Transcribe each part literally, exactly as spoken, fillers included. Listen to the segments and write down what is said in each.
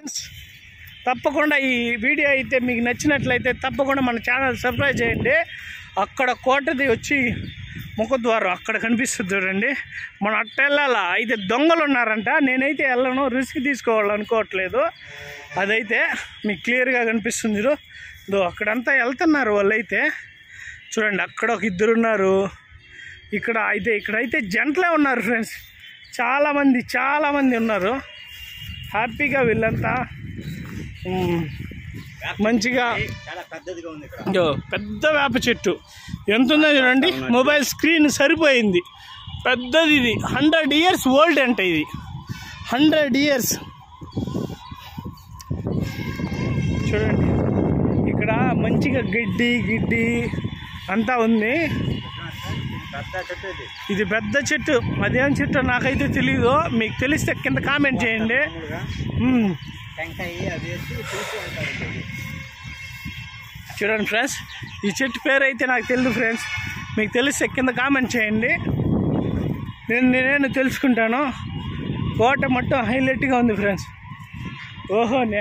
తప్పకుండా ఈ వీడియో అయితే మీకు నచ్చినట్లయితే తప్పకుండా మన ఛానల్ సబ్స్క్రైబ్ చేయండి. అక్కడ కోటది వచ్చి ముఖద్వారం అక్కడ కనిపిస్తుంది చూడండి. మనం అట్ట వెళ్ళాలా. అయితే దొంగలు ఉన్నారంట. నేనైతే వెళ్ళను, రిస్క్ తీసుకోవాలనుకోవట్లేదు. అదైతే మీకు క్లియర్గా కనిపిస్తుంది. దో అక్కడంతా వెళ్తున్నారు వాళ్ళైతే చూడండి. అక్కడ ఒక ఇద్దరు ఉన్నారు. ఇక్కడ అయితే ఇక్కడైతే జంటలే ఉన్నారు ఫ్రెండ్స్. చాలామంది చాలామంది ఉన్నారు. హ్యాపీగా వీళ్ళంతా మంచిగా పెద్ద వేప చెట్టు ఎంత ఉందో చూడండి. మొబైల్ స్క్రీన్ సరిపోయింది. పెద్దది. ఇది హండ్రెడ్ ఇయర్స్ ఓల్డ్ అంట. ఇది హండ్రెడ్ ఇయర్స్ చూడండి. ఇక్కడ మంచిగా గడ్డి గిడ్డి అంతా ఉంది. ఇది పెద్ద చెట్టు. అదేం చెట్టు నాకైతే తెలీదు. మీకు తెలిస్తే కింద కామెంట్ చేయండి. చూడండి ఫ్రెండ్స్, ఈ చెట్టు పేరు అయితే నాకు తెలియదు ఫ్రెండ్స్. మీకు తెలిస్తే కింద కామెంట్ చేయండి. నేను నేను తెలుసుకుంటాను. కోట మొత్తం హైలైట్గా ఉంది ఫ్రెండ్స్. ఓహో నే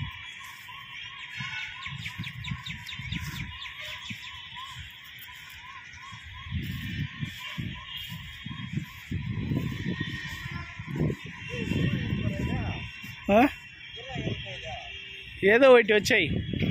ఏదో ఒకటి వచ్చాయి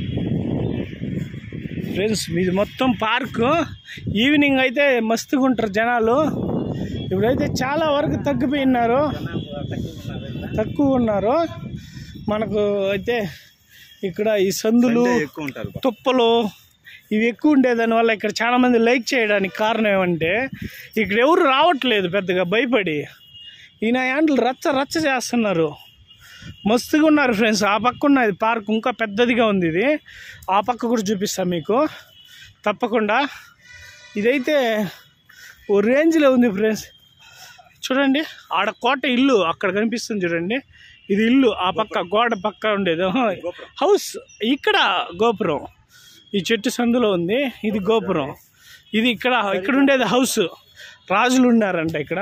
ఫ్రెండ్స్. ఇది మొత్తం పార్కు. ఈవినింగ్ అయితే మస్తుగా ఉంటారు జనాలు. ఇప్పుడైతే చాలా వరకు తగ్గిపోయినారు, తక్కువ ఉన్నారు. మనకు అయితే ఇక్కడ ఈ సందులు తుప్పలు ఇవి ఎక్కువ ఉండేదానివల్ల ఇక్కడ చాలామంది లైక్ చేయడానికి కారణం ఏమంటే ఇక్కడ ఎవరు రావట్లేదు పెద్దగా, భయపడి. ఈయన యాండ్లు రచ్చ రచ్చ చేస్తున్నారు. మస్తుగా ఉన్నారు ఫ్రెండ్స్. ఆ పక్క ఉన్నది పార్క్ ఇంకా పెద్దదిగా ఉంది. ఇది ఆ పక్క కూడా చూపిస్తాను మీకు తప్పకుండా. ఇదైతే ఓ రేంజ్లో ఉంది ఫ్రెండ్స్. చూడండి ఆడ కోట ఇల్లు అక్కడ కనిపిస్తుంది చూడండి. ఇది ఇల్లు. ఆ పక్క గోడ పక్క ఉండేది హౌస్. ఇక్కడ గోపురం ఈ చెట్టు సందులో ఉంది. ఇది గోపురం. ఇది ఇక్కడ ఇక్కడ ఉండేది హౌస్. రాజులు ఉన్నారంట ఇక్కడ.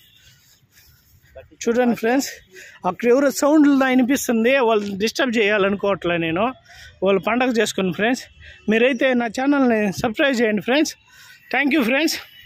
చూడండి ఫ్రెండ్స్, అక్కడ ఎవరో సౌండ్లు వినిపిస్తుంది. వాళ్ళు డిస్టర్బ్ చేయాలనుకోవట్లే నేను. వాళ్ళు పండగ చేసుకుని ఫ్రెండ్స్. మీరైతే నా ఛానల్ని సబ్స్క్రైబ్ చేయండి ఫ్రెండ్స్. Thank you friends.